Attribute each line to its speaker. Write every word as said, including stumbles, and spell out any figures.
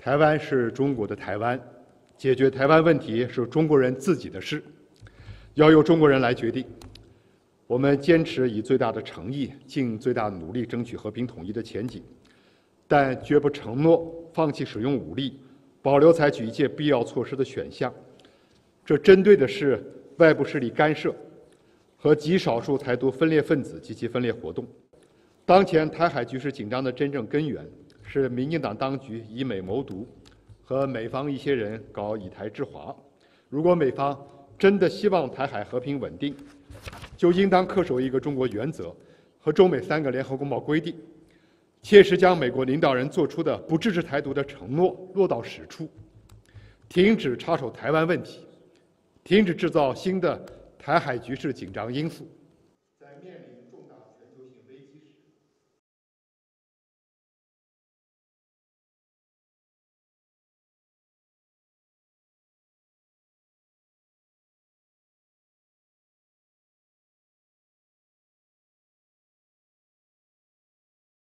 Speaker 1: 台湾是中国的台湾，解决台湾问题是中国人自己的事，要由中国人来决定。我们坚持以最大的诚意、尽最大的努力争取和平统一的前景，但绝不承诺放弃使用武力，保留采取一切必要措施的选项。这针对的是外部势力干涉和极少数台独分裂分子及其分裂活动。当前台海局势紧张的真正根源是民进党当局以美谋独和美方一些人搞以台制华。如果美方真的希望台海和平稳定，就应当恪守一个中国原则和中美三个联合公报规定，切实将美国领导人做出的不支持台独的承诺落到实处，停止插手台湾问题，停止制造新的台海局势紧张因素。